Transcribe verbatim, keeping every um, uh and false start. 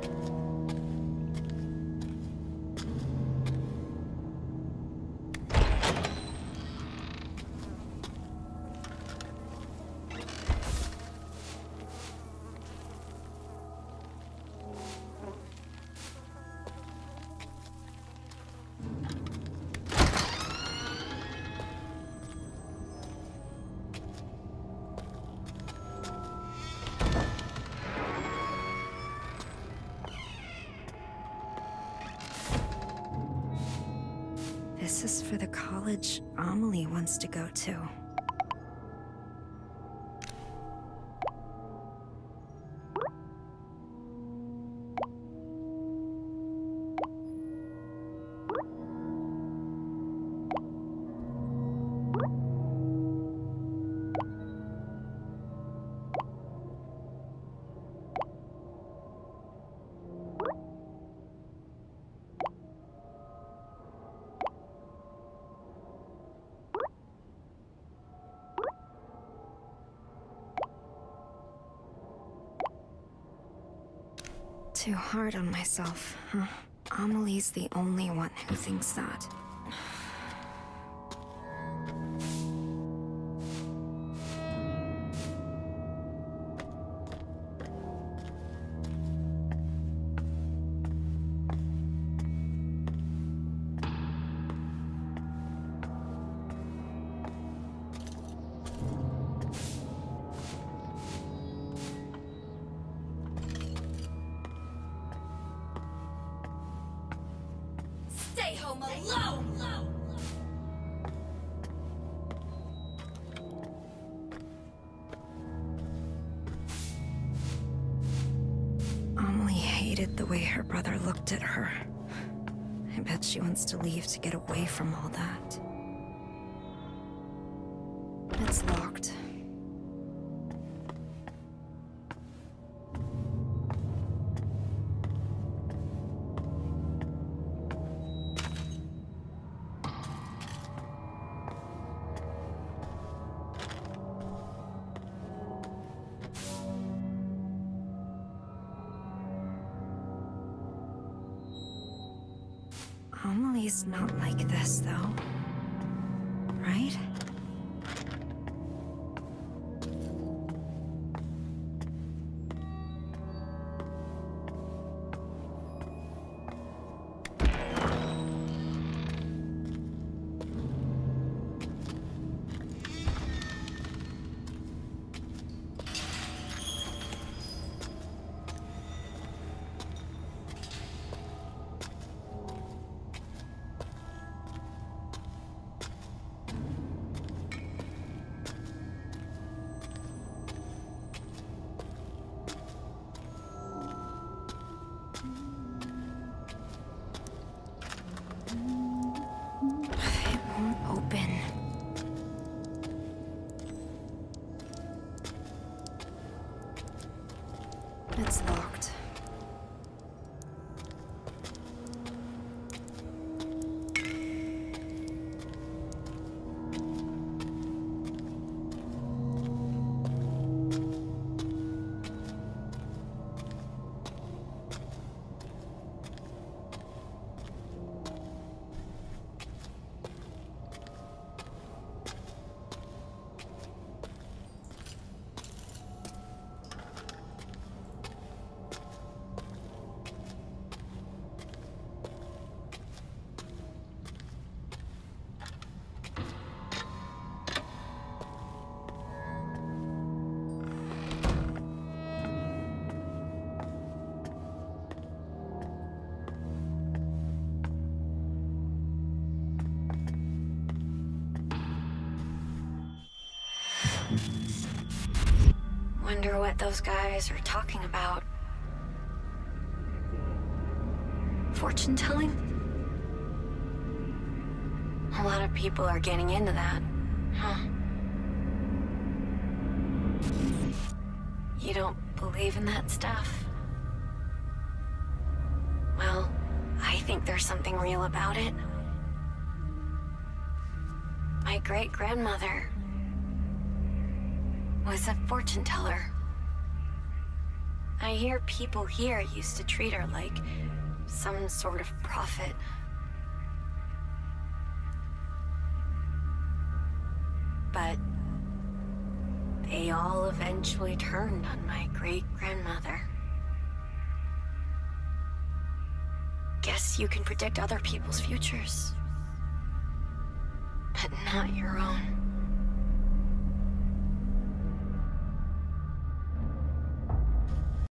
This is for the college Amelie wants to go to. Too hard on myself, huh? Amelie's the only one who thinks that. Stay home alone! Amelie hated the way her brother looked at her. I bet she wants to leave to get away from all that. It's locked. Amelie's not like this, though. Right? It won't open. It's locked. Wonder what those guys are talking about. Fortune telling? A lot of people are getting into that, huh? You don't believe in that stuff? Well, I think there's something real about it. My great-grandmother was a fortune teller. I hear people here used to treat her like some sort of prophet. But they all eventually turned on my great-grandmother. Guess you can predict other people's futures, but not your own.